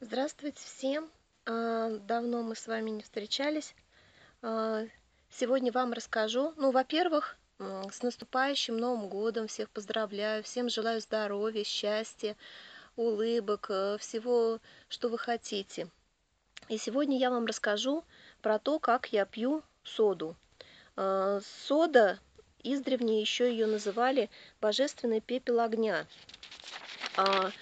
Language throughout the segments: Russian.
Здравствуйте всем! Давно мы с вами не встречались. А, Сегодня вам расскажу. Во-первых, с наступающим Новым годом всех поздравляю, всем желаю здоровья, счастья, улыбок, всего, что вы хотите. И сегодня я вам расскажу про то, как я пью соду. Сода, издревле еще ее называли божественный пепел огня. А,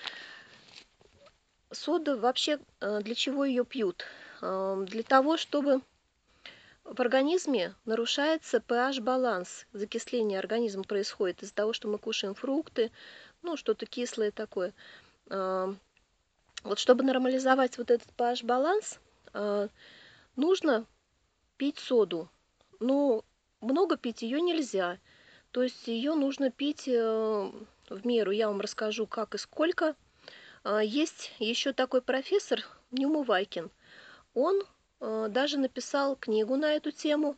Сода вообще, для чего ее пьют? Для того, чтобы в организме нарушается pH-баланс. Закисление организма происходит из-за того, что мы кушаем фрукты, что-то кислое такое. А, Вот чтобы нормализовать вот этот pH-баланс, нужно пить соду. Но много пить ее нельзя. То есть ее нужно пить в меру. Я вам расскажу, как и сколько. Есть еще такой профессор Нюмывакин. Он даже написал книгу на эту тему.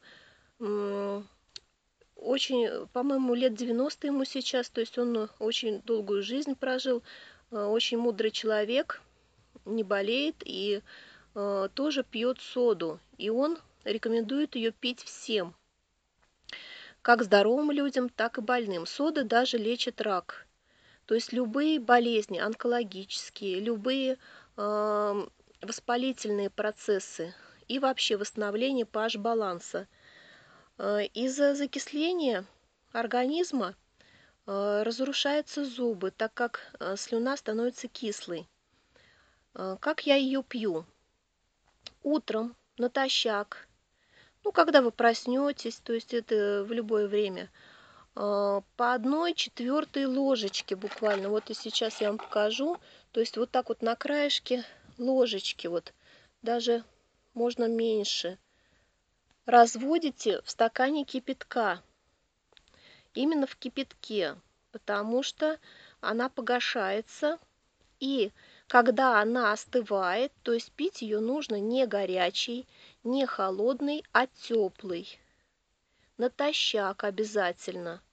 Очень, по-моему, лет 90 ему сейчас, то есть он очень долгую жизнь прожил, очень мудрый человек, не болеет и тоже пьет соду. И он рекомендует ее пить всем, как здоровым людям, так и больным. Сода даже лечит рак. То есть любые болезни, онкологические, любые воспалительные процессы и вообще восстановление pH-баланса. Из-за закисления организма разрушаются зубы, так как слюна становится кислой. Как я ее пью? Утром, натощак, когда вы проснетесь, то есть это в любое время, по 1/4 ложечки буквально, вот и сейчас я вам покажу, то есть вот так вот на краешке ложечки, вот даже можно меньше, разводите в стакане кипятка, именно в кипятке, потому что она погашается, и когда она остывает, то есть пить ее нужно не горячий, не холодный, а теплый, натощак обязательно.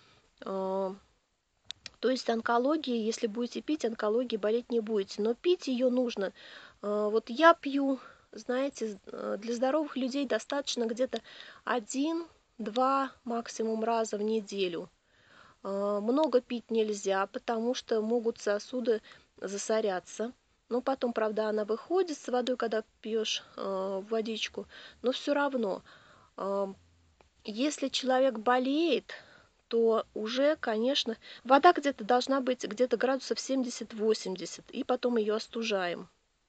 То есть онкологии, если будете пить, онкологии болеть не будете. Но пить ее нужно. Вот я пью, знаете, для здоровых людей достаточно где-то 1-2 максимум раза в неделю. Много пить нельзя, потому что могут сосуды засоряться. Но потом, правда, она выходит с водой, когда пьешь водичку. Но все равно, если человек болеет, то уже, конечно, вода где-то должна быть где-то градусов 70-80, и потом ее остужаем.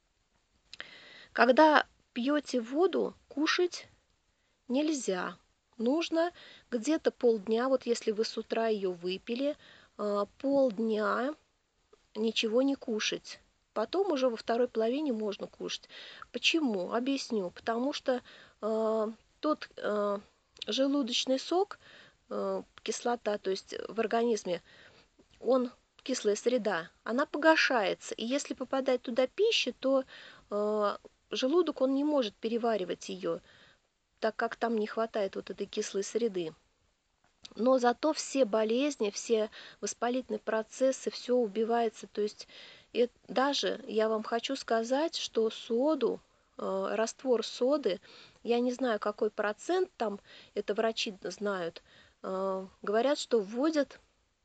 Когда пьете воду, кушать нельзя. Нужно где-то полдня, вот если вы с утра ее выпили, полдня ничего не кушать. Потом уже во второй половине можно кушать. Почему? Объясню. Потому что тот желудочный сок, кислота, то есть в организме, кислая среда, она погашается. И если попадает туда пища, то желудок, он не может переваривать ее, так как там не хватает вот этой кислой среды. Но зато все болезни, все воспалительные процессы, все убивается. То есть даже я вам хочу сказать, что соду, раствор соды, я не знаю, какой процент там, это врачи знают, говорят, что вводят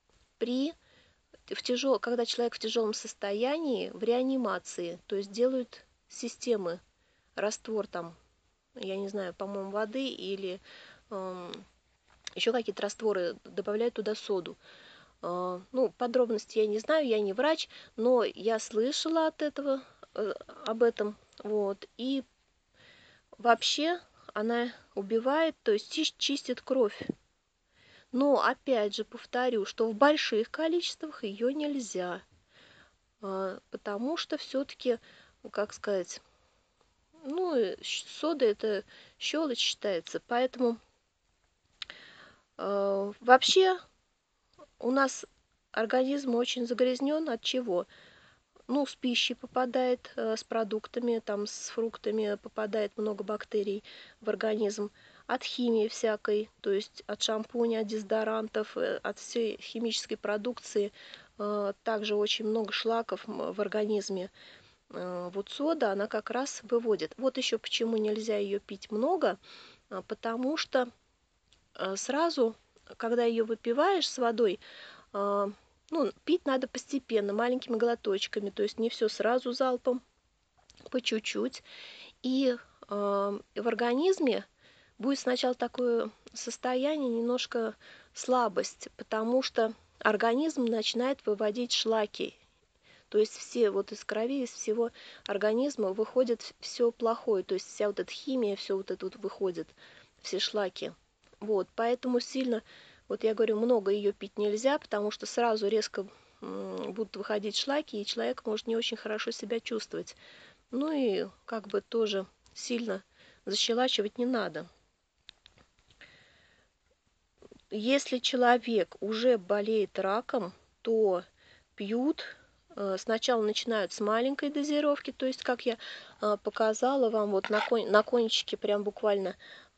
когда человек в тяжелом состоянии, в реанимации, то есть делают системы, раствор там, я не знаю, по-моему, воды или еще какие-то растворы, добавляют туда соду. Подробности я не знаю, я не врач, но я слышала об этом, вот, и вообще она убивает, то есть чистит кровь. Но опять же повторю, что в больших количествах ее нельзя, потому что все-таки, как сказать, сода это щелочь считается, поэтому вообще у нас организм очень загрязнен от чего? С пищей попадает, с продуктами, там, с фруктами попадает много бактерий в организм, от химии всякой, то есть от шампуня, от дезодорантов, от всей химической продукции, также очень много шлаков в организме. вот сода, она как раз выводит. Вот еще почему нельзя ее пить много, потому что сразу, когда ее выпиваешь с водой, ну, пить надо постепенно, маленькими глоточками, то есть не все сразу залпом, по чуть-чуть. И в организме будет сначала такое состояние, немножко слабость, потому что организм начинает выводить шлаки. То есть все вот из крови, из всего организма выходит все плохое, то есть вся вот эта химия, все вот это вот выходит, все шлаки. Вот, поэтому сильно, вот я говорю, много ее пить нельзя, потому что сразу резко будут выходить шлаки, и человек может не очень хорошо себя чувствовать. Ну и как бы тоже сильно защелачивать не надо. Если человек уже болеет раком, то пьют, сначала начинают с маленькой дозировки, то есть, как я показала вам, вот на кончике прям буквально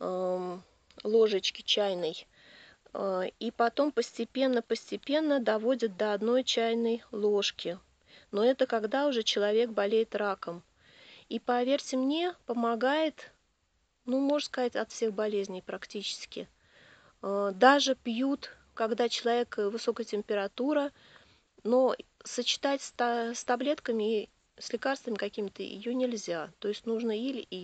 ложечки чайной, и потом постепенно доводят до 1 чайной ложки. Но это когда уже человек болеет раком. И поверьте мне, помогает, ну, можно сказать, от всех болезней практически. Даже пьют, когда человек высокая температура, но сочетать с таблетками и с лекарствами какими-то ее нельзя. То есть нужно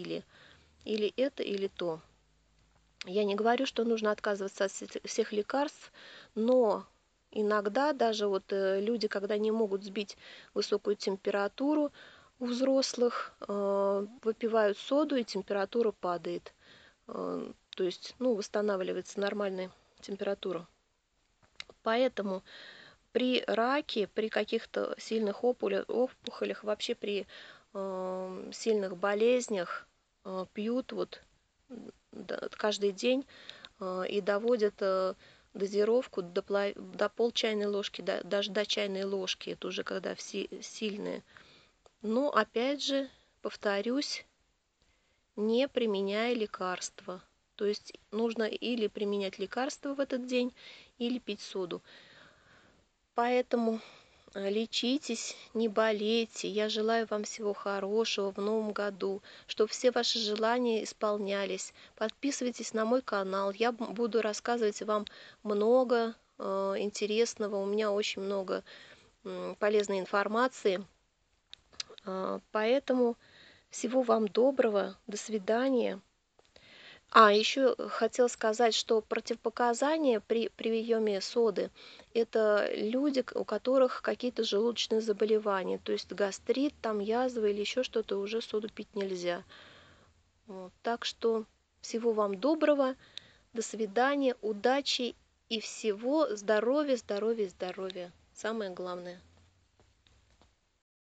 или это, или то. Я не говорю, что нужно отказываться от всех лекарств, но иногда даже вот люди, когда не могут сбить высокую температуру у взрослых, выпивают соду, и температура падает. То есть, ну, восстанавливается нормальная температура. Поэтому при раке, при каких-то сильных опухолях, вообще при сильных болезнях пьют вот каждый день и доводят дозировку до пол чайной ложки, даже до чайной ложки. Это уже когда все сильные. Но опять же, повторюсь, не применяя лекарства. То есть нужно или применять лекарства в этот день, или пить соду. Поэтому лечитесь, не болейте. Я желаю вам всего хорошего в новом году, чтобы все ваши желания исполнялись. Подписывайтесь на мой канал. Я буду рассказывать вам много интересного. У меня очень много полезной информации. Поэтому всего вам доброго. До свидания. Еще хотела сказать, что противопоказания при приеме соды — это люди, у которых какие-то желудочные заболевания, то есть гастрит, там язва или еще что-то, уже соду пить нельзя. Вот. Так что всего вам доброго, до свидания, удачи и всего здоровья, здоровья, здоровья. Самое главное.